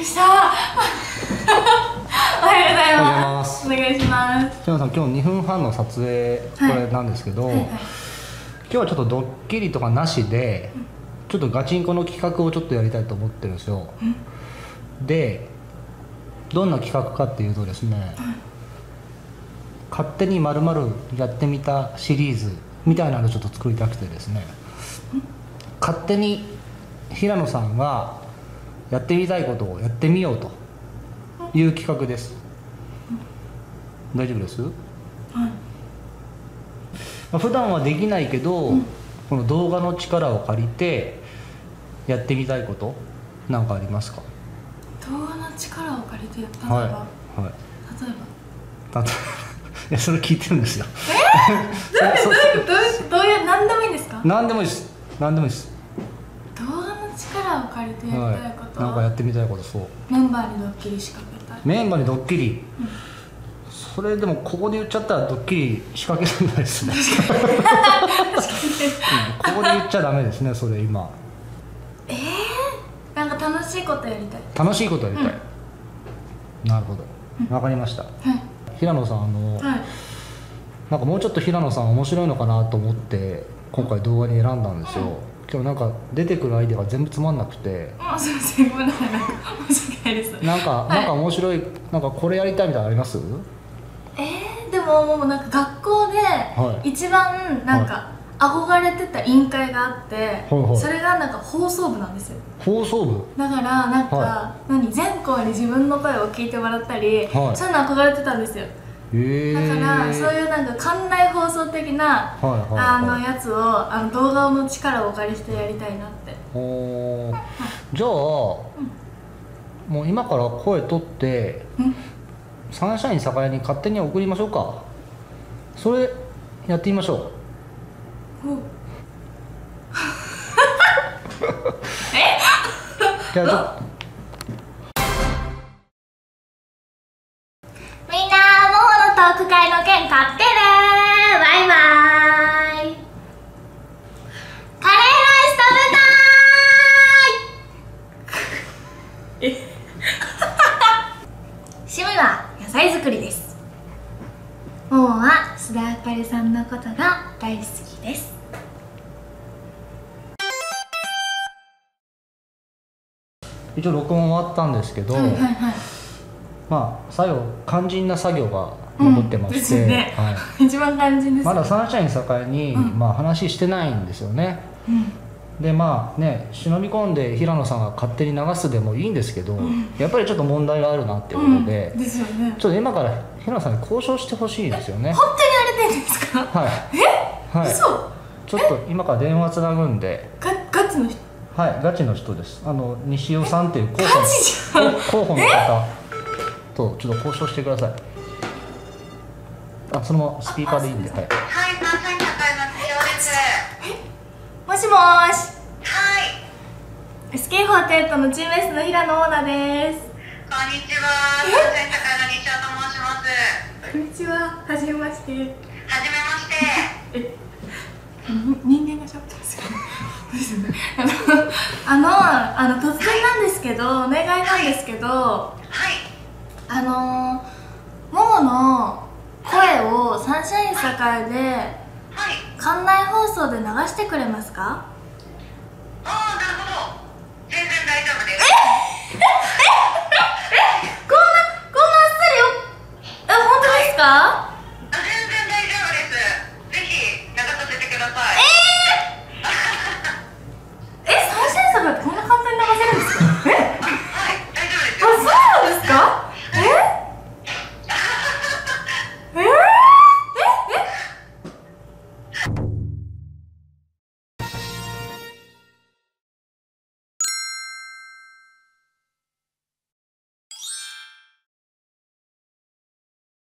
りした。おはようございます。お願いします。 平野さん、今日2分半の撮影、これなんですけど、今日はちょっとドッキリとかなしで、ちょっとガチンコの企画をちょっとやりたいと思ってるんですよ。で、どんな企画かっていうとですね、勝手に〇〇やってみたシリーズみたいなのをちょっと作りたくてですね、勝手に平野さんがやってみたいことをやってみようという企画です。大丈夫です？普段はできないけど、この動画の力を借りてやってみたいことなんかありますか？ 動画の力を借りてやったのが、例えばいや、それ聞いてるんですよ。 どういう何でもいいんですか？ 何でもいいです。何でもいいです。 動画の力を借りてやりたいこと、 なんかやってみたいこと。そう、 メンバーにドッキリ仕掛けたい。 メンバーにドッキリ、それでもここで言っちゃったらドッキリ仕掛けられないですね。ここで言っちゃダメですね、それ今。 なんか楽しいことやりたい。 楽しいことやりたい、なるほど、わかりました。平野さん、なんかもうちょっと平野さん面白いのかなと思って今回動画に選んだんですよ。今日なんか出てくるアイデアが全部つまんなくて、 すいません、ごめんなさい、なんか申し訳ないです。 なんか面白い、なんかこれやりたいみたいなのあります？ でももうなんか学校で一番なんか憧れてた委員会があって、それがなんか放送部なんですよ。 放送部だからなんか、全校に自分の声を聞いてもらったり、そういうの憧れてたんですよ。だからそういうなんか館内放送的なやつを動画の力をお借りしてやりたいなって。 じゃあもう今から声取ってサンシャイン酒屋に勝手に送りましょうか。それやってみましょう。じゃあちょっとみんな、もものトーク会の件買ってね。バイバーイ。カレーライス食べたーい。趣味は野菜作りです。ももは須田あかりさんのことが大好きです。 一応録音終わったんですけど、まあ最後肝心な作業が残ってまして、 一番肝心です。 まだサンシャイン酒屋に話してないんですよね。でまあね、忍び込んで平野さんが勝手に流すでもいいんですけど、やっぱりちょっと問題があるなってことで、ちょっと今から平野さんに交渉してほしいんですよね。 本当にやれてるんですか？ はい。嘘？ちょっと今から電話つなぐんで。 ガチの人？ はい、ガチの人です。西尾さんっていう候補の方とちょっと交渉してください。そのままスピーカーでいいんで。はい。 サンシャイン酒屋の西尾です。 もしもーし。SK48 のチーム S の平野オーナーです。 こんにちは。サンシャイン酒屋の西尾と申します。 こんにちは。はじめまして。 はじめまして。 人間がしゃべってますよ。突然なんですけど、お願いなんですけど、ももの声をサンシャイン酒屋で館内放送で流してくれますか？ 大